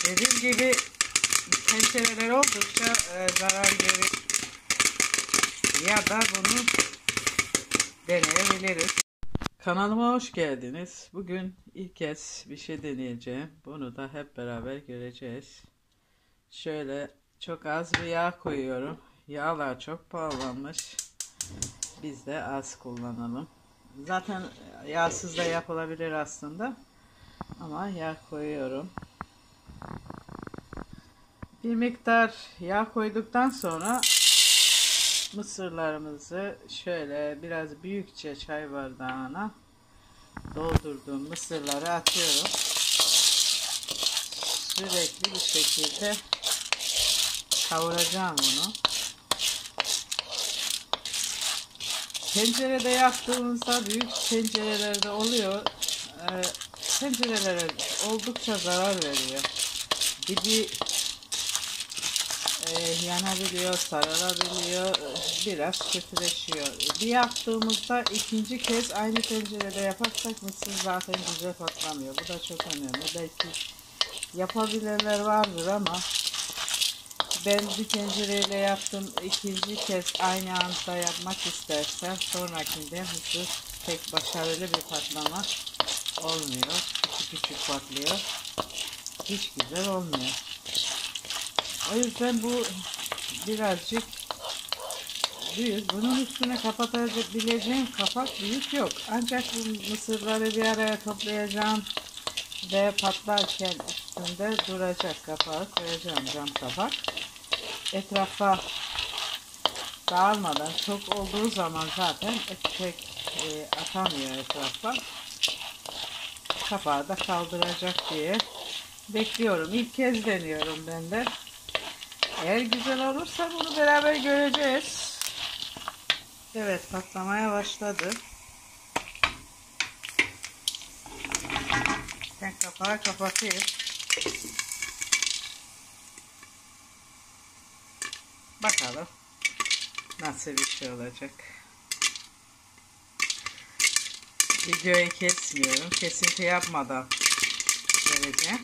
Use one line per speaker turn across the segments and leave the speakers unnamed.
Dediğim gibi tencereler oldukça zarar görür ya da bunu deneyebiliriz. Kanalıma hoş geldiniz. Bugün ilk kez bir şey deneyeceğim. Bunu da hep beraber göreceğiz. Şöyle çok az bir yağ koyuyorum. Yağlar çok pahalanmış. Biz de az kullanalım. Zaten yağsız da yapılabilir aslında. Ama yağ koyuyorum. Bir miktar yağ koyduktan sonra mısırlarımızı şöyle biraz büyükçe çay bardağına doldurduğum mısırları atıyorum. Sürekli bir şekilde kavuracağım onu. Tencerede yaptığımızda büyük tencerelerde oluyor. Tencerelere oldukça zarar veriyor. Dibi yanabiliyor, sararabiliyor, biraz kötüleşiyor. Bir yaptığımızda ikinci kez aynı tencerede yaparsak mısır zaten güzel patlamıyor. Bu da çok önemli. Belki yapabilenler vardır ama ben bir tencereyle yaptım. İkinci kez aynı anda yapmak istersen sonrakinde mısır pek başarılı bir patlama olmuyor. Küçük küçük patlıyor. Hiç güzel olmuyor. O yüzden bu birazcık büyük. Bunun üstüne kapatabileceğim kapak büyük yok. Ancak bu mısırları bir araya toplayacağım ve patlarken üstünde duracak kapağı koyacağım, cam kapak. Etrafa dağılmadan, çok olduğu zaman zaten pek atamıyor etrafa. Kapağı da kaldıracak diye bekliyorum. İlk kez deniyorum ben de. Eğer güzel olursa bunu beraber göreceğiz. Evet, patlamaya başladı. Ben kapağı kapatayım. Bakalım nasıl bir şey olacak. Videoyu kesmiyorum. Kesinti yapmadan vereceğim.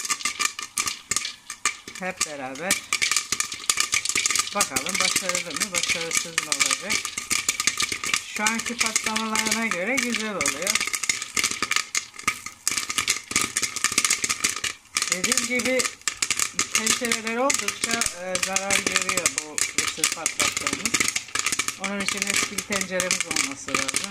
Hep beraber bakalım başarılı mı, başarısız mı olacak. Şu anki patlamalarına göre güzel oluyor. Dediğim gibi tencereler oldukça zarar görüyor bu mısır patlattığımız. Onun için eski bir tenceremiz olması lazım.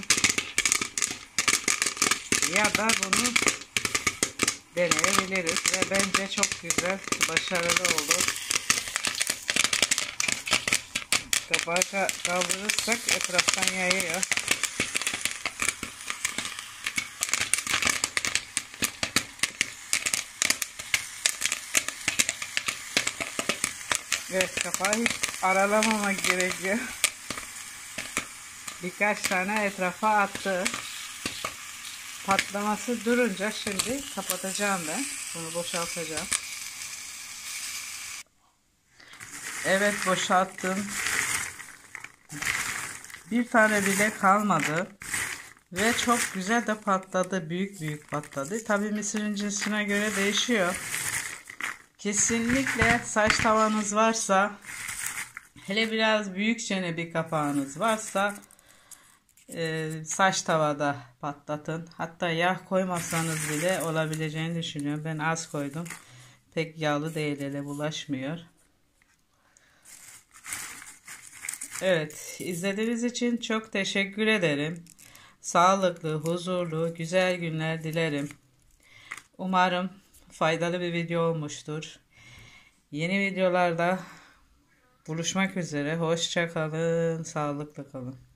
Ya da bunu deneyebiliriz ve bence çok güzel, başarılı oldu. Kapağı kaldırırsak etraftan yayıyor. Evet, kapağı hiç aralamamak gerekiyor. Birkaç tane etrafa attı. Patlaması durunca şimdi kapatacağım ben. Bunu boşaltacağım. Evet, boşalttım. Bir tane bile kalmadı. Ve çok güzel de patladı. Büyük büyük patladı. Tabii mısırın cinsine göre değişiyor. Kesinlikle saç tavanız varsa, hele biraz büyükçe bir kapağınız varsa saç tavada patlatın. Hatta yağ koymasanız bile olabileceğini düşünüyorum. Ben az koydum. Pek yağlı değil, ele bulaşmıyor. Evet, izlediğiniz için çok teşekkür ederim. Sağlıklı, huzurlu, güzel günler dilerim. Umarım faydalı bir video olmuştur. Yeni videolarda buluşmak üzere. Hoşça kalın, sağlıklı kalın.